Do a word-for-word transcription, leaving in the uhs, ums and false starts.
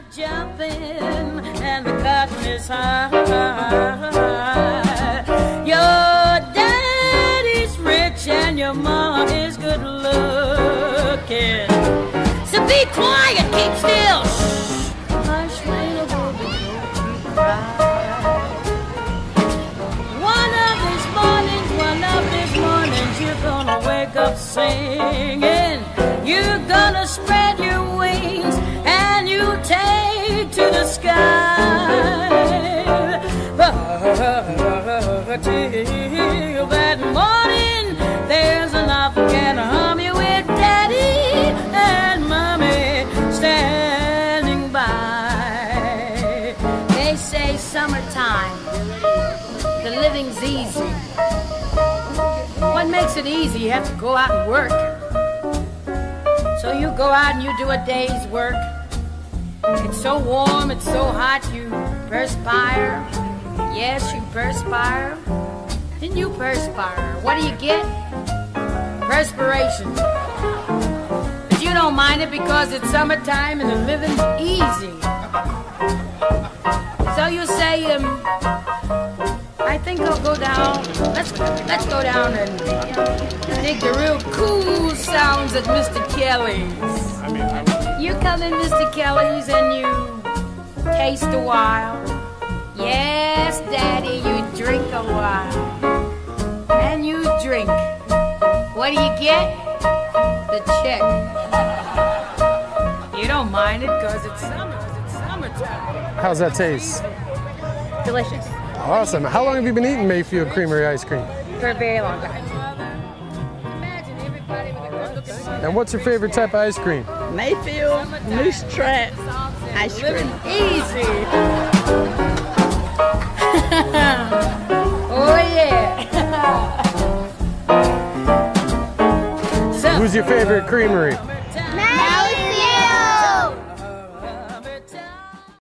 jumping and the cotton is high. Your daddy's rich and your mama is good looking. So be quiet, keep still. Hush, little baby, don't you cry. One of these mornings, one of these mornings, you're gonna wake up singing. You're gonna spread your wings and you take to the sky. But till that morning, there's enough can harm you with daddy and mommy standing by. They say summertime, the living's easy. What makes it easy? You have to go out and work. So you go out and you do a day's work. It's so warm, it's so hot, you perspire. Yes, you perspire. Then you perspire. What do you get? Perspiration. But you don't mind it because it's summertime and the living's easy. So you say, um, I think I'll go down. Let's let's go down and dig the real cool sounds at Mister Kelly's. You come in Mister Kelly's and you taste a while. Yes, Daddy, you drink a while. And you drink. What do you get? The check. You don't mind it because it's summer. It's summertime. How's that taste? Delicious. Awesome. How long have you been eating Mayfield Creamery ice cream? For a very long time. And what's your favorite type of ice cream? Mayfield Moose Trap ice cream. Easy. Oh yeah. Who's your favorite creamery?